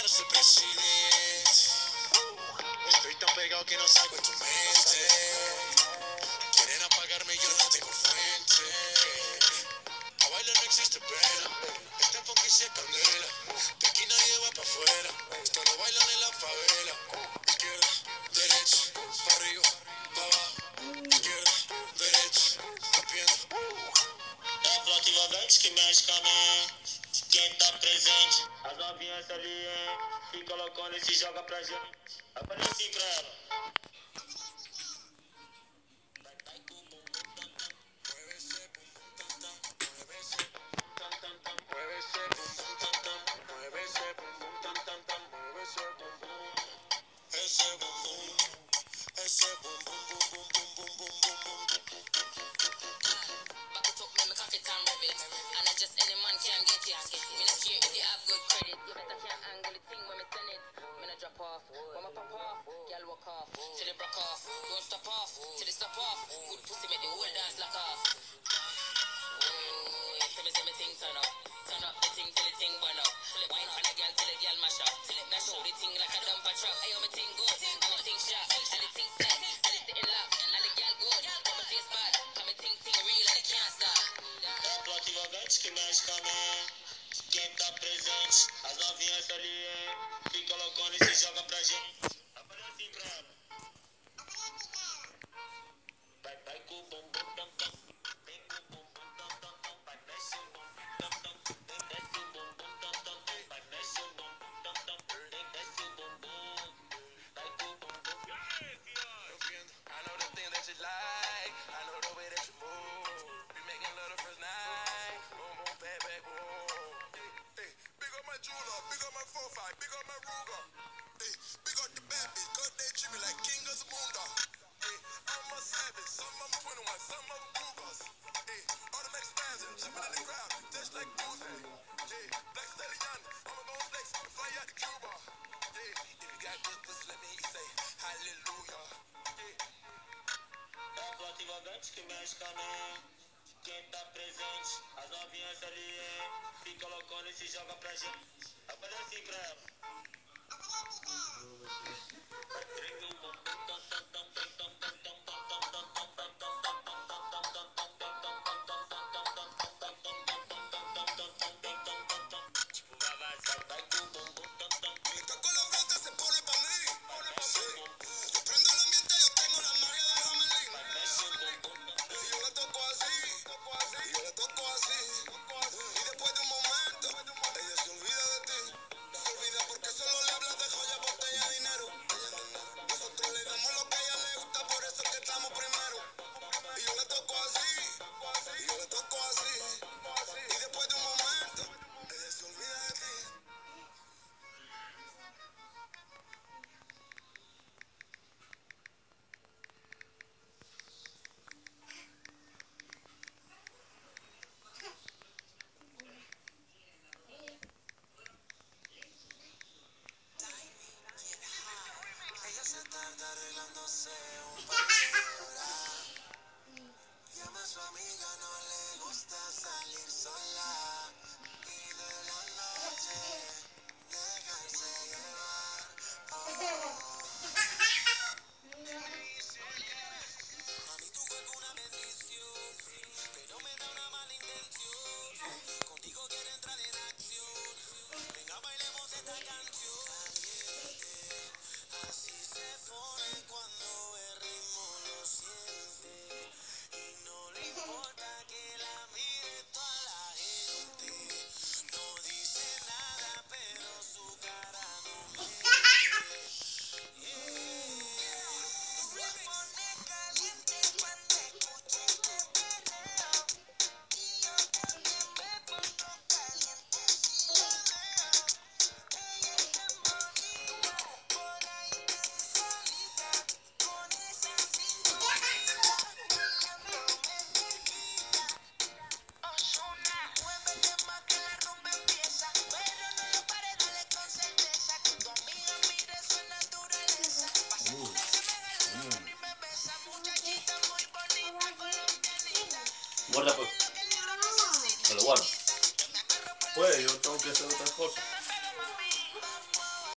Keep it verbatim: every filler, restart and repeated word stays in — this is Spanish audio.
ganar ser presidente. Estoy tan pegado que no salgo en tu mente. Quieren apagarme y yo no tengo fuente. A bailar no existe pena. Este enfoque se candela. De aquí nadie va pa' afuera. Esto lo bailan en la favela. Izquierda, derecha, pa' arriba, pa' abajo. Izquierda, derecha, rapiendo. É a flota envolvente que mexe com a mente. Quem tá presente, as novinhas ali, hein? Fica loucona e se joga pra gente. Apareci pra ela. Que mexe com a mente. Quem tá presente, as novinhas ali, hein? Fica loucona e se joga pra gente. Aparece pra ela. Vai, vai com o bumbum tam tam. Vem com o bumbum tam tam tam. Vai, mexe o bumbum tam tam. Vem, desce o bumbum tam tam. Vai, mexe o bumbum tam tam. Vem, desce o bumbum. Vai com o bumbum. I know the thing that you like. I know the way that you move. We making love the first night. Boom, boom, bang, bang, boom. Hey, hey, big up my jeweler, big up my four five, big up my Ruger. Hey, big up the bad bitch, cause they treat me like king of the Zamunda. Hey, I'm a savage, some of them twenty-one, some of them Cougars. Hey, automatic spasm, jumping in the crowd, just like Boozy. Hey, Black Stallion, I'ma go flex, fly out to Cuba. Hey, if you got good pussy, let me hear you say hallelujah. Hey. É a flota envolvente que mexe com a mente. Quem tá presente, as novinhas ali, hein? Fica loucona e se joga pra gente. Aparece pra ela. Guarda pues. Me lo guardo. Pues yo tengo que hacer otras cosas.